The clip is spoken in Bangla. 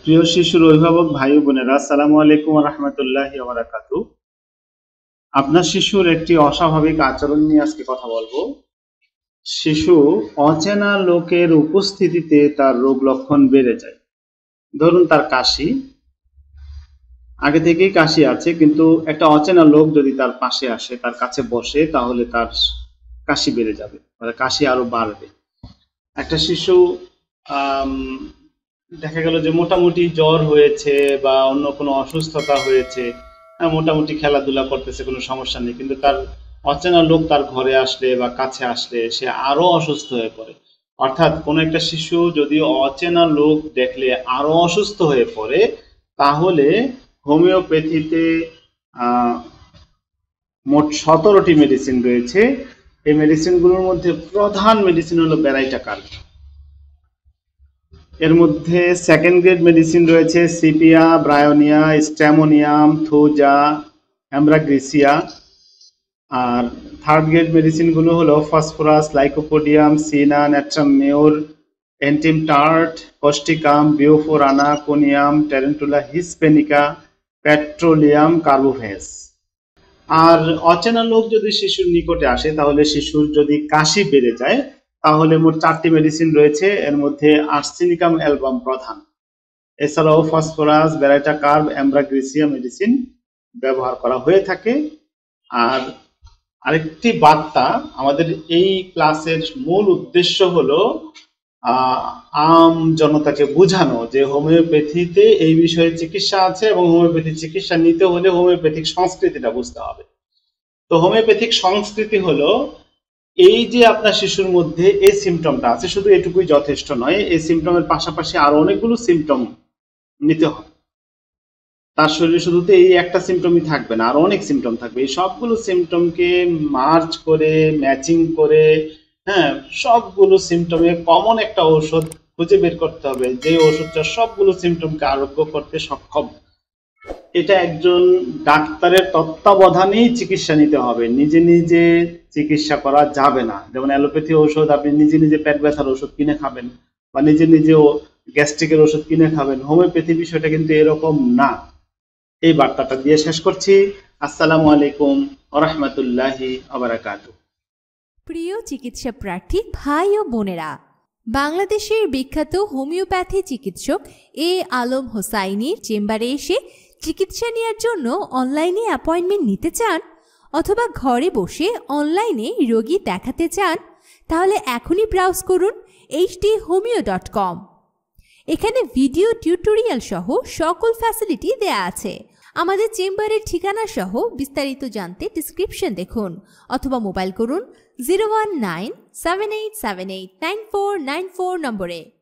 প্রিয় শিশুর অভিভাবক ভাই বোনেরা, আসসালামু আলাইকুম ওয়া রাহমাতুল্লাহি ওয়া বারাকাতুহু। আপনার শিশুর একটি অস্বাভাবিক আচরণ নিয়ে আজকে কথা বলবো। শিশু অচেনা লোকের উপস্থিতিতে তার রোগ লক্ষণ বেড়ে যায়। ধরুন তার কাশি, আগে থেকেই কাশি আছে, কিন্তু একটা অচেনা লোক যদি তার পাশে আসে, তার কাছে বসে, তাহলে তার কাশি বেড়ে যাবে, মানে কাশি আরো বাড়বে। একটা শিশু দেখা গেল যে মোটামুটি জ্বর হয়েছে বা অন্য কোনো অসুস্থতা হয়েছে, মোটামুটি খেলাধুলা করতেছে, কোনো সমস্যা নেই, কিন্তু তার অচেনা লোক তার ঘরে আসলে বা কাছে আসলে সে আরো অসুস্থ হয়ে পড়ে। অর্থাৎ কোনো একটা শিশু যদি অচেনা লোক দেখলে আরো অসুস্থ হয়ে পড়ে, তাহলে হোমিওপ্যাথিতে মোট 17টি মেডিসিন রয়েছে। এই মেডিসিনগুলোর মধ্যে প্রধান মেডিসিন হলো ব্যারাইটা কার্ভ। এর মধ্যে সেকেন্ড গ্রেড মেডিসিন রয়েছে sepia, bryonia, stramonium, thuja, ambra grisea. আর থার্ড গ্রেড মেডিসিনগুলো হলো phosphorus, lycopodium, cina, natrum mur, antim tart, causticum, বিওফোরানা, conium, tarentula hispanica, petroleum, carbo veg. আর অচেনা লোক যদি শিশুর নিকটে আসে, তাহলে শিশুর যদি কাশি বেড়ে যায়, তাহলে মোট 4টি মেডিসিন রয়েছে। এর মধ্যে আর্সেনিকাম অ্যালবাম প্রধান। এছাড়াও phosphorus, baryta carb, ambra grisea medicine ব্যবহার করা হয়ে থাকে। আর আরেকটি বার্তা, আমাদের এই ক্লাসের মূল উদ্দেশ্য হলো আম জনতাকে বোঝানো যে হোমিওপ্যাথিতে এই বিষয়ে চিকিৎসা আছে, এবং হোমিওপ্যাথি চিকিৎসা নিতে হলে হোমিওপ্যাথিক সংস্কৃতিটা বুঝতে হবে। তো হোমিওপ্যাথিক সংস্কৃতি হলো এই যে আপনার শিশুর মধ্যে এই সিমটমটা আছে, শুধু এটুকুই যথেষ্ট নয়, এই সিমটমের পাশাপাশি আরো অনেকগুলো সিমটম নিতে হবে। তার শরীরে শুধু তো এই একটা সিমটমই থাকবে না, আরো অনেক সিমটম থাকবে। এই সবগুলো সিমটমকে মার্চ করে, ম্যাচিং করে, সবগুলো সিমটমে কমন একটা ঔষধ খুঁজে বের করতে হবে, যে ওষুধটা সবগুলো সিমটমকে আরোগ্য করতে সক্ষম। এটা একজন ডাক্তারের তত্ত্বাবধানেই চিকিৎসা নিতে হবে, নিজে নিজে চিকিৎসা করা যাবে না। যেমন অ্যালোপ্যাথি ঔষধ আপনি নিজে নিজে পেট ব্যথার ওষুধ কিনে খাবেন, বা নিজে নিজে গ্যাস্ট্রিকের ওষুধ কিনে খাবেন। হোমিওপ্যাথি বিষয়টা কিন্তু এরকম না। এই বার্তাটা দিয়ে শেষ করছি। আসসালামু আলাইকুম ওয়া রাহমাতুল্লাহি ওয়া বারাকাতুহু। প্রিয় চিকিৎসা প্রার্থী ভাই ও বোনেরা, বাংলাদেশের বিখ্যাত হোমিওপ্যাথি চিকিৎসক আলম হোসাইনির চেম্বারে এসে চিকিৎসা নেওয়ার জন্য অনলাইনে অ্যাপয়েন্টমেন্ট নিতে চান, অথবা ঘরে বসে অনলাইনে রোগী দেখাতে চান, তাহলে এখনই ব্রাউজ করুন hdhomeo.com। এখানে ভিডিও টিউটোরিয়াল সহ সকল ফ্যাসিলিটি দেয়া আছে। আমাদের চেম্বারের ঠিকানা সহ বিস্তারিত জানতে ডেসক্রিপশন দেখুন, অথবা মোবাইল করুন 01978789494 নম্বরে।